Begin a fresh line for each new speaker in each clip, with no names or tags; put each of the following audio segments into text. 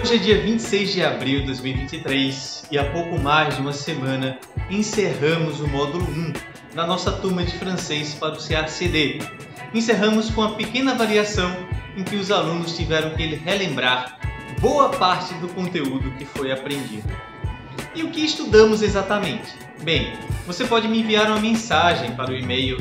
Hoje é dia 26 de abril de 2023 e há pouco mais de uma semana encerramos o módulo 1 da nossa turma de francês para o CACD. Encerramos com uma pequena avaliação em que os alunos tiveram que relembrar boa parte do conteúdo que foi aprendido. E o que estudamos exatamente? Bem, você pode me enviar uma mensagem para o e-mail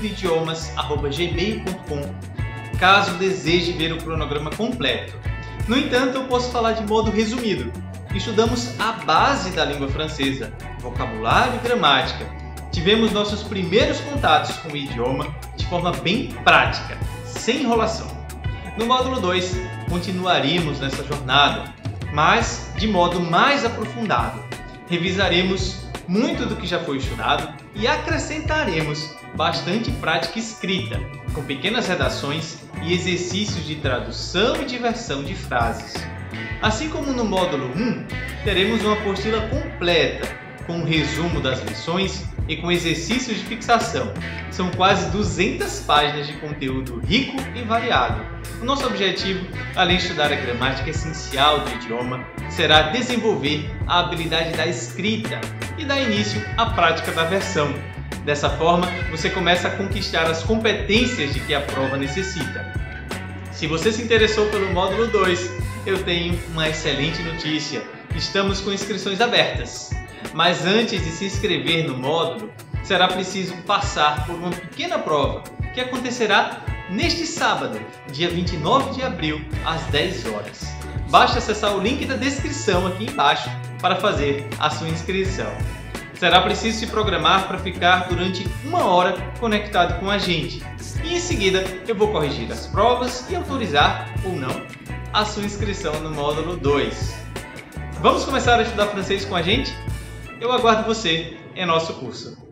estudoidiomas@gmail.com caso deseje ver o cronograma completo. No entanto, eu posso falar de modo resumido. Estudamos a base da língua francesa, vocabulário e gramática. Tivemos nossos primeiros contatos com o idioma de forma bem prática, sem enrolação. No módulo 2, continuaremos nessa jornada, mas de modo mais aprofundado. Revisaremos muito do que já foi estudado e acrescentaremos bastante prática escrita, com pequenas redações e exercícios de tradução e diversão de frases. Assim como no módulo 1, teremos uma apostila completa, com um resumo das lições e com exercícios de fixação. São quase 200 páginas de conteúdo rico e variado. O nosso objetivo, além de estudar a gramática essencial do idioma, será desenvolver a habilidade da escrita e dar início à prática da versão. Dessa forma, você começa a conquistar as competências de que a prova necessita. Se você se interessou pelo módulo 2, eu tenho uma excelente notícia. Estamos com inscrições abertas. Mas antes de se inscrever no módulo, será preciso passar por uma pequena prova, que acontecerá neste sábado, dia 29 de abril, às 10 horas. Basta acessar o link da descrição aqui embaixo para fazer a sua inscrição. Será preciso se programar para ficar durante 1 hora conectado com a gente. E em seguida eu vou corrigir as provas e autorizar, ou não, a sua inscrição no módulo 2. Vamos começar a estudar francês com a gente? Eu aguardo você em nosso curso.